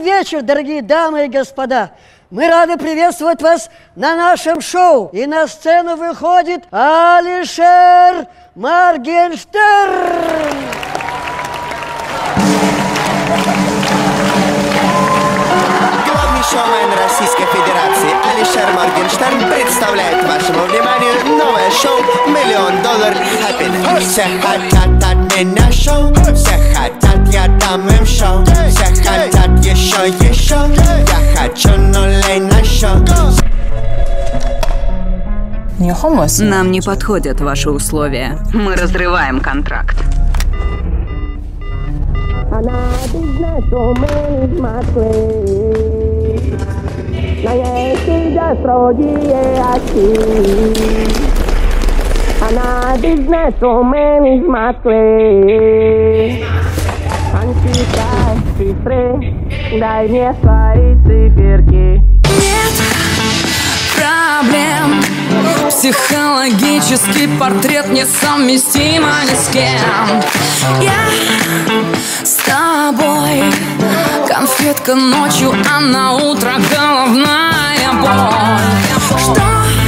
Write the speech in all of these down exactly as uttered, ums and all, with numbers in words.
вечер, дорогие дамы и господа! Мы рады приветствовать вас на нашем шоу. И на сцену выходит Алишер Моргенштерн. Главный шоумен Российской Федерации Алишер Моргенштерн представляет вашему вниманию новое шоу «Миллион доллар Happiness». Все хотят от меня шоу, все хотят, я дам им шоу. Все хотят еще, еще, я хочу нулей на счет. Нам не подходят ваши условия. Мы разрываем контракт. Она бизнесвумен из Москвы. Антикай, цифры, дай мне свои циферки. Нет проблем. Психологический портрет несовместимо ни с кем. Я с тобой. Конфетка ночью, а на утро головная боль. Что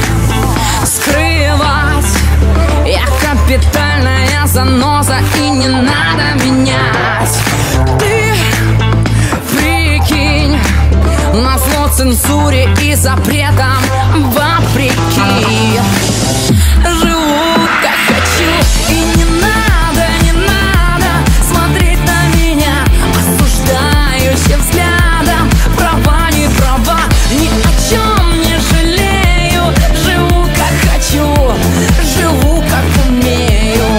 скрывать? Я капитальная заноза, и не надо менять. Ты прикинь, назло цензуре и запретам вопреки. Живу как хочу, и не надо, не надо смотреть на меня осуждающим взглядом. Права, не права, ни о чем не жалею. Живу как хочу, живу как умею.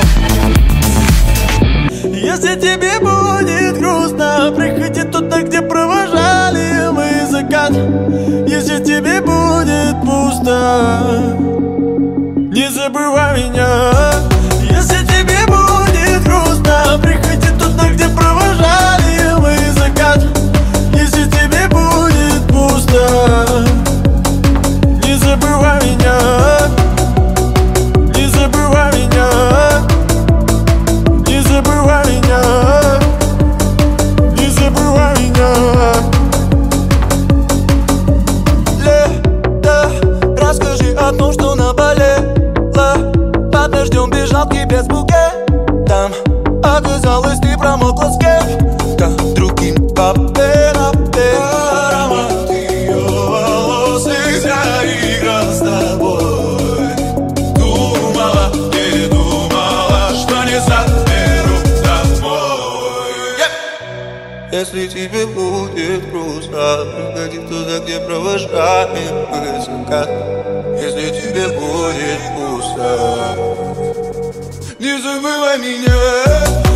Если тебе будет грустно, приходи туда, где провожали мы закат. Если тебе будет пусто, не забывай меня. Если тебе будет грустно, приходи туда, где провожали мы закат. Если тебе будет пусто, не забывай меня. Не забывай меня. Не забывай меня. Не забывай меня. Лето, расскажи о том, что наболело. Под дождем бежал к тебе с букетом. Оказалось, ты промокла с кем-то другим по пенапе. Аромат ее волос нельзя играть с тобой. Думала, передумала, что не заберу домой. yeah. Если тебе будет грустно, приходи туда, где провожаем мы закат. Если тебе будет пусто, не забывай меня.